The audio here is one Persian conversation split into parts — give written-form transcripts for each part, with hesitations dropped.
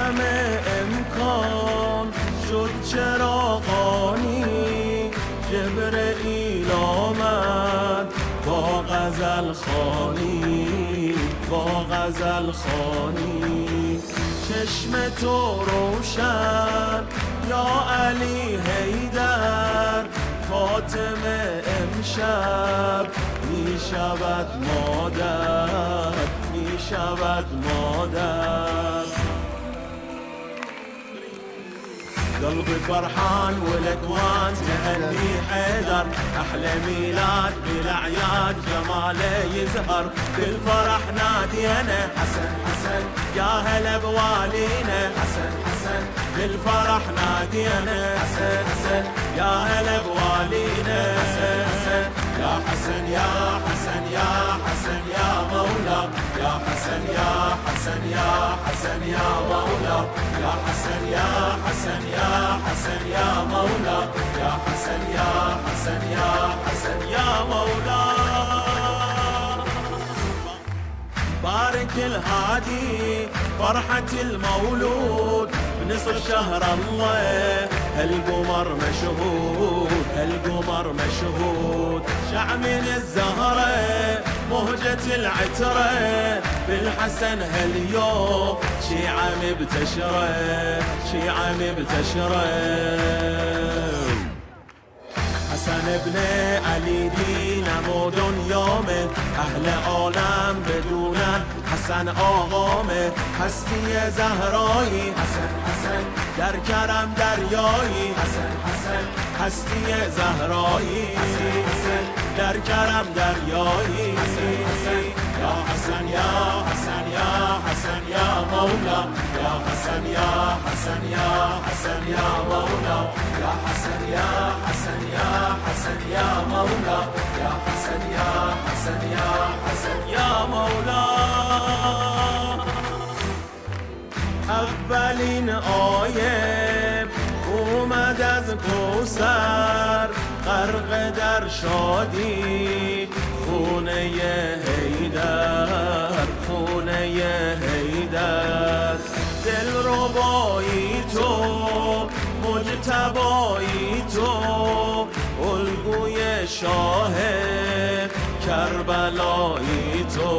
همه امکان شد چراغانی، جبرئیل آمد با غزل خوانی، با غزل خوانی. چشم تو روشن یا علی حیدر، فاطمه امشب می شود مادر، می شود مادر. قلبي فرحان والاكوان تهني حيدر، احلى ميلاد بالاعياد جماله يزهر، بالفرح نادينا حسن حسن يا هلا بوالينا، حسن حسن بالفرح نادينا حسن حسن يا هلا بوالينا، حسن حسن يا حسن يا حسن يا حسن يا مولا، يا حسن يا حسن يا حسن يا مولا، يا حسن يا حسن يا حسن يا مولا، يا حسن يا حسن يا حسن يا مولا. بارك الهادي فرحة المولود بنصف شهر الله، هالقمر مشهود هالقمر مشهود، شع من الزهرة مهجة العترة، بالحسن هاليوم شي عم بتشره شي عم بتشره. حسن ابن علي دين مدن يومه، اهل عالم بدونن حسن آقامه، هستی زهرایی حسن حسن در کرم دریایی، حسن حسن هستی زهرایی حسن حسن در کرم دریایی، حسن حسن یا حسن یا حسن یا حسن یا مولا، یا حسن یا حسن یا حسن یا مولا، یا حسن یا حسن یا حسن یا مولا، یا حسن یا حسن یا حسن یا مولا. اولین آیه اومد از کوثر، غرق در شادی خونه حیدر، خونه حیدر. دلربایی تو مجتبایی تو، الگوی شاه کربلایی تو،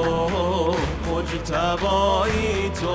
مجتبایی تو.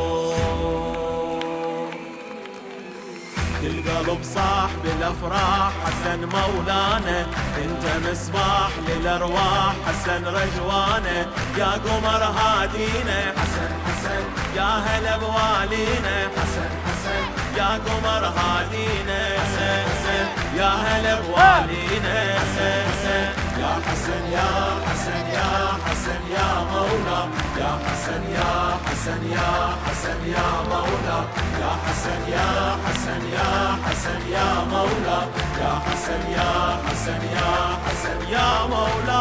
القلب صاح بالافراح حسن مولانا، انت مصباح للارواح حسن رجوانا، يا قمر هادينا حسن حسن يا هلا بوالينا، حسن حسن يا قمر هادينا حسن حسن يا هلا بوالينا، حسن حسن يا حسن يا حسن يا حسن يا مولا، يا حسن يا حسن يا حسن يا مولا، يا حسن يا حسن يا حسن يا مولا، يا حسن يا حسن يا حسن يا مولا.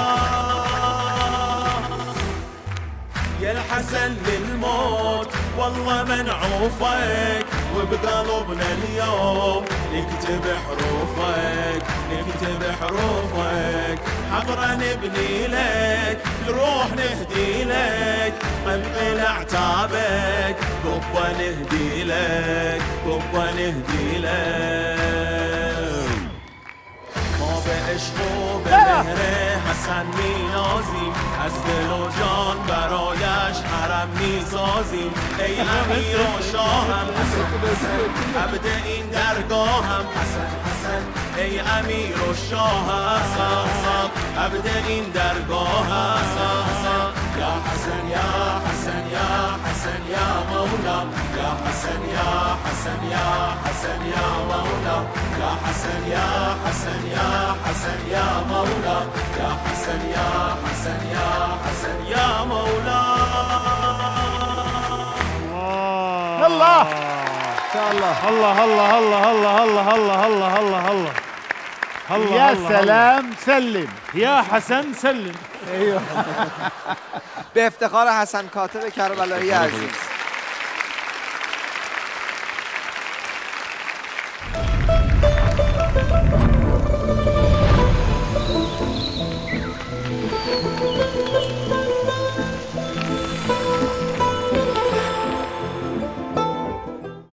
يا الحسن للموت والله منعوفك، وبقلبنا اليوم نكتب حروفك نكتب حروفك، حضرا نبني لك نروح نهدي لك، قبل اعتابك قبة نهدي لك قبة نهدي لك. ما بعشق و به مهر حسن مینازیم، از دل و جان برایش حرم میسازیم، ای امیر و شاهم حسن حسن عبد این درگاهم حسن حسن، ای امیر و شاهم عبد این درگاهم، یا حسن یا حسن یا حسن یا مولا، یا حسن یا حسن یا حسن یا مولا، یا حسن یا حسن یا حسن یا مولا، یا حسن یا حسن یا حسن یا مولا. الله ان شاء الله. الله الله الله الله الله الله الله الله الله الله. يا سلام سلم يا حسن سلم. به افتخار حسن کاتب کربلایی عزیز.